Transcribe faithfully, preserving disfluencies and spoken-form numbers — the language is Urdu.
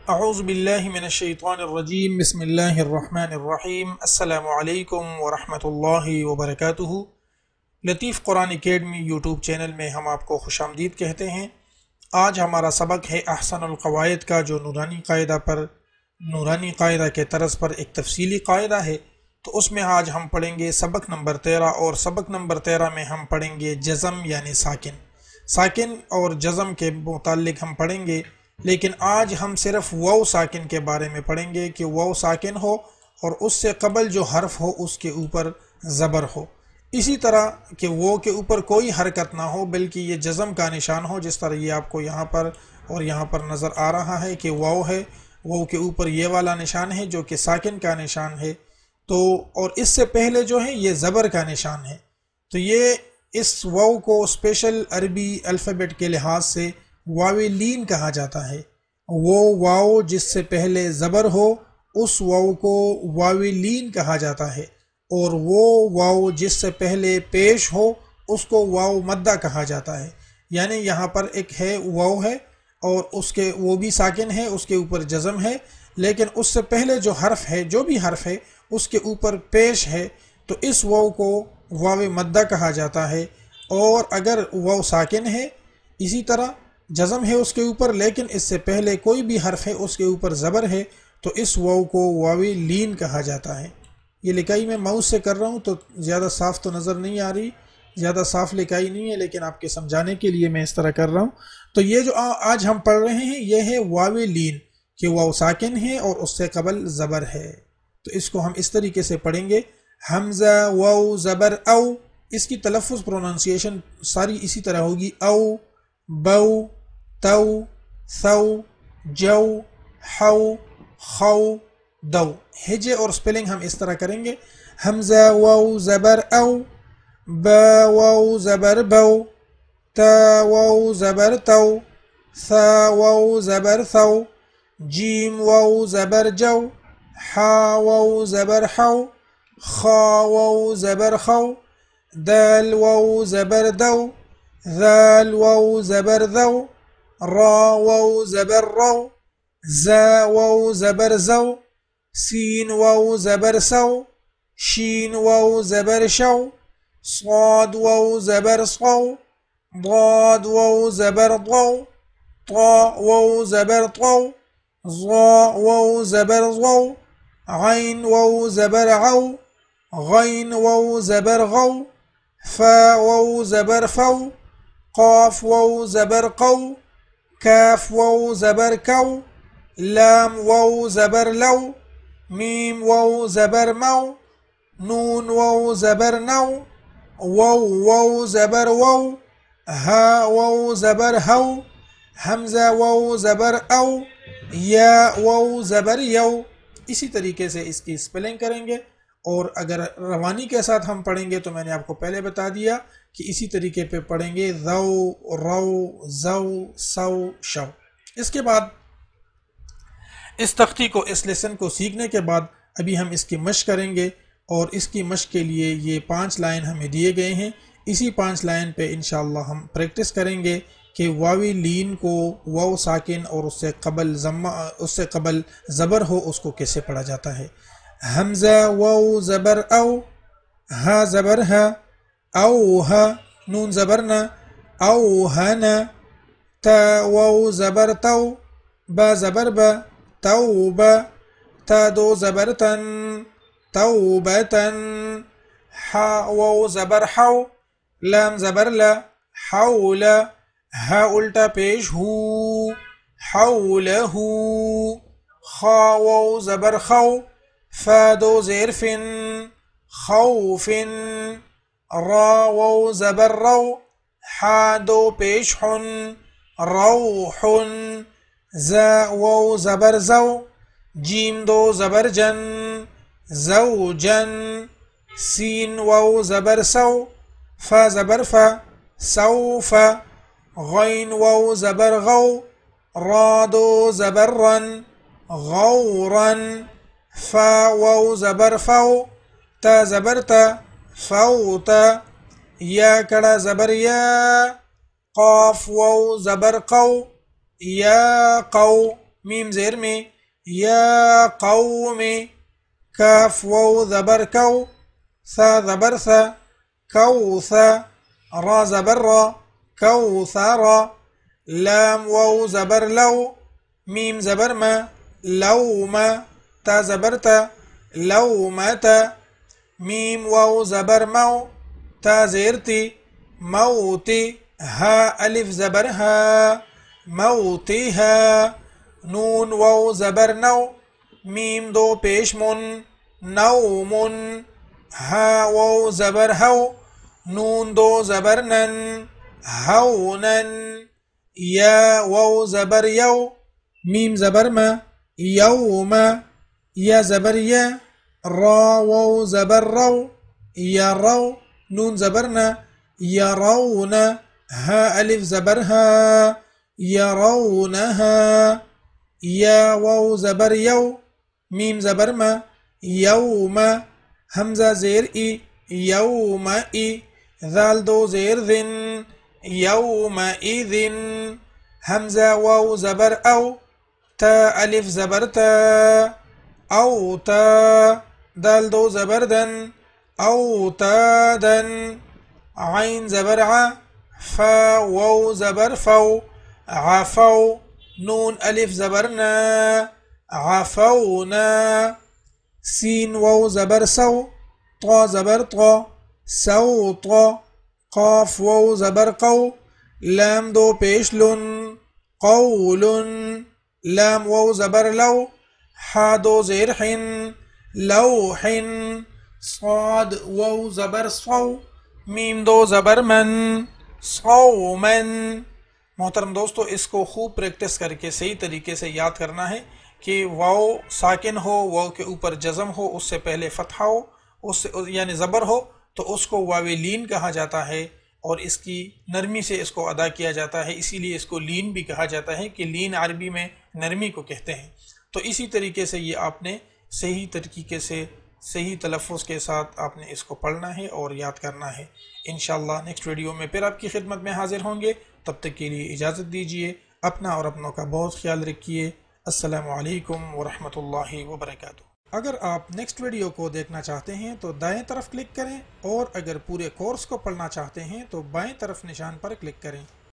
اعوذ باللہ من الشیطان الرجیم بسم اللہ الرحمن الرحیم السلام علیکم ورحمۃ اللہ وبرکاتہ۔ Latif Quran academy YouTube channel میں ہم آپ کو خوش آمدید کہتے ہیں۔ آج ہمارا سبق ہے احسن القواعد کا، جو نورانی قاعدہ پر نورانی قاعدہ کے طرز پر ایک تفصیلی قاعدہ ہے۔ تو اس میں آج ہم پڑھیں گے سبق نمبر تیرہ، اور سبق نمبر تیرہ میں ہم پڑھیں گے جزم یعنی ساکن ساکن اور جزم کے متعلق ہم پڑھیں گے، لیکن آج ہم صرف واو ساکن کے بارے میں پڑھیں گے کہ واو ساکن ہو اور اس سے قبل جو حرف ہو اس کے اوپر زبر ہو، اسی طرح کہ وہ کے اوپر کوئی حرکت نہ ہو بلکہ یہ جزم کا نشان ہو، جس طرح یہ آپ کو یہاں پر اور یہاں پر نظر آ رہا ہے کہ واو ہے، واو کے اوپر یہ والا نشان ہے جو کہ ساکن کا نشان ہے، تو اور اس سے پہلے جو ہے یہ زبر کا نشان ہے۔ تو یہ اس واو کو اسپیشل عربی الفابیٹ کے لحاظ سے واو لین کہا جاتا ہے۔ وہ واو جس سے پہلے زبر ہو اس واو کو واو لین کہا جاتا ہے، اور وہ واو جس سے پہلے پیش ہو اس کو واو مدہ کہا جاتا ہے۔ یعنی یہاں پر ایک ہے واو ہے اور اس کے وہ بھی ساکن ہے، اس کے اوپر جزم ہے، لیکن اس سے پہلے جو حرف ہے، جو بھی حرف ہے اس کے اوپر پیش ہے، تو اس واو کو واو مدہ کہا جاتا ہے۔ اور اگر واو ساکن ہے، اسی طرح جزم ہے اس کے اوپر، لیکن اس سے پہلے کوئی بھی حرف ہے اس کے اوپر زبر ہے، تو اس واو کو واو لین کہا جاتا ہے۔ یہ لکھائی میں ماؤس سے کر رہا ہوں تو زیادہ صاف تو نظر نہیں آ رہی، زیادہ صاف لکھائی نہیں ہے، لیکن آپ کے سمجھانے کے لیے میں اس طرح کر رہا ہوں۔ تو یہ جو آج ہم پڑھ رہے ہیں یہ ہے واو لین، کہ واو ساکن ہے اور اس سے قبل زبر ہے۔ تو اس کو ہم اس طریقے سے پڑھیں گے، حمزہ واو زبر او، اس کی تلفظ پروننسیشن ساری اسی طرح ہوگی، او بو تو ثو جو حو خو دو۔ ہجے اور سپیلنگ ہم اس طرح کریں گے، حمزہ واو زبر او، با واو زبر بو، تا واو زبر تو، ثا واو زبر ثو، جیم واو زبر جو، حا واو زبر حو، خا واو زبر خو، دال واو زبر دو، ذال واو زبر ذو، را واو زبر رو، زا واو زبر زو، سین واو زبر سو، شین واو زبر شو، صاد واو زبر صو، ضاد واو زبر ضو، طا واو زبر طو، ظا واو زبر ضو، عین واو زبر عو، غین واو زبر غو، فا واو زبر فو، قاف واو زبر قو، کاف واو زبر کو، لام واو زبر لو، میم واو زبر مو، نون واو زبر نو، واو واو زبر وو، ہا واو زبر ہو، حمزہ واو زبر او، یا واو زبر یو۔ اسی طریقے سے اس کی سپیلنگ کریں گے، اور اگر روانی کے ساتھ ہم پڑھیں گے تو میں نے آپ کو پہلے بتا دیا کہ اسی طریقے پہ پڑھیں گے، ذو رو زو سو شو۔ اس کے بعد اس تختی کو، اس لیسن کو سیکھنے کے بعد ابھی ہم اس کی مشق کریں گے، اور اس کی مشق کے لیے یہ پانچ لائن ہمیں دیے گئے ہیں۔ اسی پانچ لائن پہ انشاءاللہ ہم پریکٹس کریں گے کہ واو لین کو واو ساکن اور اس سے قبل ضمہ اس سے قبل زبر ہو اس کو کیسے پڑھا جاتا ہے۔ حمزہ واو زبر او، ہا زبر ہا، او ہا، نون زبر نا، او ہا نا، تا واو زبر تو، با زبر با، تو با، تا دو زبر تن، تو با تن، حا واو زبر حو، لام زبر لا، حول، ہا الٹا پیش ہو، حولہ، خا واو زبر خو، فا دو زیر فن، خوفن، را واو زبر رو، حا دو پیش حن، روح، زا واو زبر زو، جیم دو زبر جن، زوجن، سین واو زبر سو، فا زبر فا، سوف، غین واو زبر غو، را دو زبر رن، غورن، فا واو زبر فو، تا زبر تا، فوتا، یا کڑا زبر یا، قاف واو زبر قو، یا قو، میم زیر میں یا قوم کاف واو زبر کو ثا زبر ثا کو ثا را زبر را کو ثارا لام واو زبر لو میم زبر ما لو ما تا زبر تا لو ما تا میم واو زبر مو تا زیرتی موتی ها الف زبر ها موتها نون واو زبر نو میم دو پیش من نوم ها واو زبر ہو نون دو زبر نن ہونن یا واو زبر یو میم زبر ما یوم یا زبر یا را واو زبر رو یا رو نون زبرنا یرون ها الف زبر ها یرونها یا واو زبر یو میم زبر ما یوم حمزہ زیر ای یوم ای ذال دو زیر ذن یوم ایذن حمزہ واو زبر او تا الف زبر تا او تا دال دو زبر دن او تا دن عین زبر ع فا واو زبر فو عفو نون الف زبرنا عفونا سين واو زبر سو طا زبر طا سو طا قاف واو زبر قو لام دو پیش لن قول لام واو زبر لو حا دو زیر حن لوح صاد واو زبر صو میم دو زبر من صومن محترم دوستو اس کو خوب پریکٹس کر کے صحیح طریقے سے یاد کرنا ہے کہ واو ساکن ہو واو کے اوپر جزم ہو اس سے پہلے فتحہ ہو اس سے یعنی زبر ہو تو اس کو واو لین کہا جاتا ہے اور اس کی نرمی سے اس کو ادا کیا جاتا ہے اسی لیے اس کو لین بھی کہا جاتا ہے کہ لین عربی میں نرمی کو کہتے ہیں تو اسی طریقے سے یہ آپ نے صحیح طریقے سے صحیح تلفظ کے ساتھ آپ نے اس کو پڑھنا ہے اور یاد کرنا ہے انشاءاللہ نیکسٹ ویڈیو میں پھر آپ کی خدمت میں حاضر ہوں گے تب تک کے لیے اجازت دیجیے اپنا اور اپنوں کا بہت خیال رکھیے السلام علیکم ورحمۃ اللہ وبرکاتہ اگر آپ نیکسٹ ویڈیو کو دیکھنا چاہتے ہیں تو دائیں طرف کلک کریں اور اگر پورے کورس کو پڑھنا چاہتے ہیں تو بائیں طرف نشان پر کلک کریں